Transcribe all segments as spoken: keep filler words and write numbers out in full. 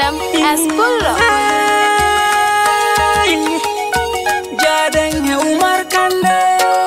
Velam Aspulo Jadeng Umar Kande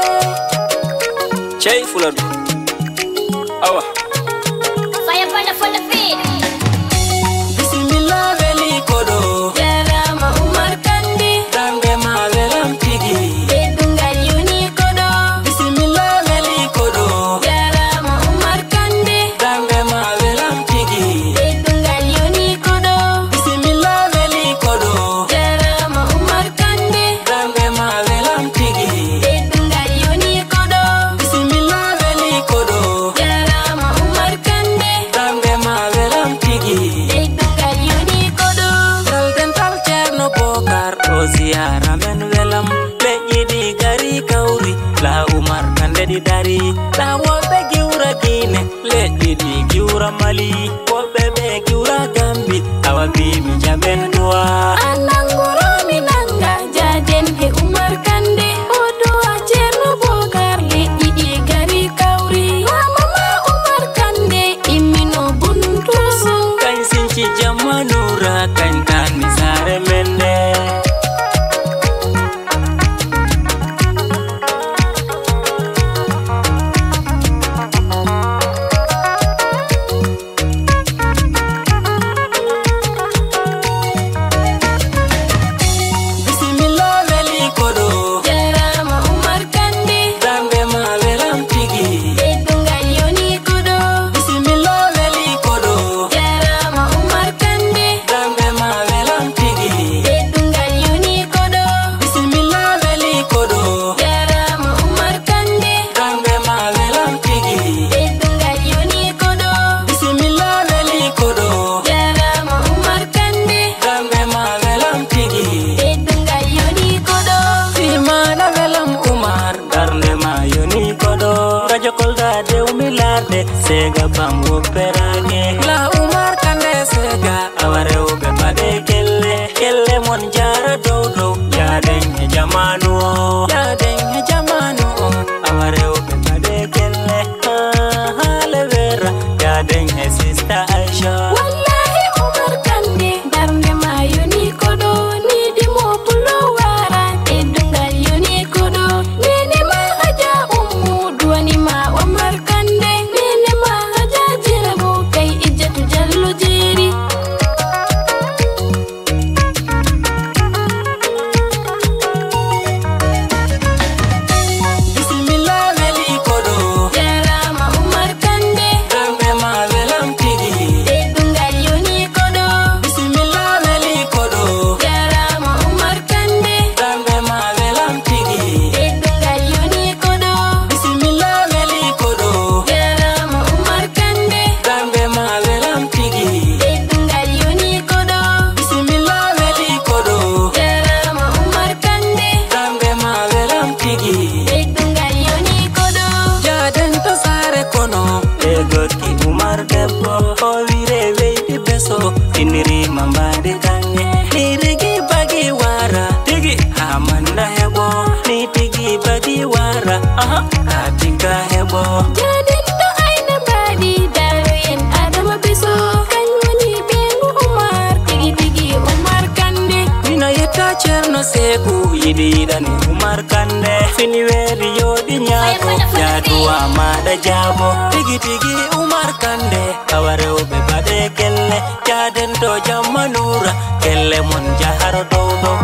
Chay Fuladu Awa Fire pada for the feed Bismillah veli kodo Jarama Umar Kande Dambe ma velam tigi Bedungal yuni kodo Bismillah veli kodo Jarama Umar Kande Dambe ma velam tigi Bedungal yuni kodo Bismillah veli kodo Jarama Umar Kande Dambe ma velam tigi Bedungal yuni kodo Bismillah veli kodo Jarama Umar Kande Dambe ma velam tigi Bedungal yuni kodo Dal dental cerno pokar o ziara men velam leƴƴi ɗi gari kawri la Umar Kande ɗi dari la woɓɓe giwra guine leƴƴi ɗi giwra mali woɓɓe ɓe giwra gambi awa bimi jaɓen duwa Ananguro minanga jaden he Umar Kande Odoa cerno bokar leƴƴi ɗi gari kawri Mama Umar Kande immino buntusu kañ sinci jamanura kañ tanni sare men nde Bismillah veli kodo Jarama Umar Kande dambe ma velam tigi Bedungal yoni kodo Bismillah veli kodo Jarama Umar Kande dambe ma velam tigi Bedungal yoni kodo Bismillah veli kodo Jarama Umar Kande dambe ma velam tigi Bedungal yoni kodo Bismillah veli kodo Jarama Umar Kande dambe ma velam tigi Bedungal yoni kodo Simana velam Umar darnde ma yoni kodo radio kolda dewmi larde sega bam woperage la Umar Kande sega awa rewɓe baɗe kelle kelle mon jara dow dow yaden e jamanu o yaden e jamanu o awa rewɓe baɗe kelle haale vera yaden e sista Aisha Wallahi Umar Kande darnde ma yoni kodo nidi mo pulo wara Bedungal yoni kodo nene ma haja ummu duwani ma Umar Kande nene ma haja jirabu kai ijjatu jallo jeri Bismillah veli kodo Jarama Umar Kande dambe ma velam tigi Bedungal yoni kodo Bismillah veli kodo Jarama Umar Kande dambe ma velam tigi Bedungal yoni kodo Bismillah veli kodo Jarama Umar Kande dambe ma velam tigi Bedungal yoni kodo Bismillah veli kodo Jarama Umar Kande dambe ma velam tigi Bedungal yoni kodo jaden to sare kono e gotti Umar debbo o wire weydi beso tiniri mambadi kange ni tigi bagi wara tigi ha manda hebo ni tigi bagi wara aha ha tiga hebo Jaden to aina badi daroyen Adama biso kanyoni bengu Umar Tigi tigi Umar Kande mina yetta cerno seku yidi yidani Umar Kande fini weeri yodi nyaako jaduwa maɗa jaabo tigi tigi Umar Kande awa rewɓe baɗe kelle jaden to jamma nura kelle mon jaharo dow dow